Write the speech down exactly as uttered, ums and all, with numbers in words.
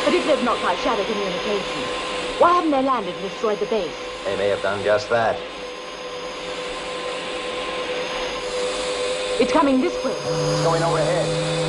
But if they've knocked out Shadow communications, why haven't they landed and destroyed the base? They may have done just that. It's coming this way. It's going overhead.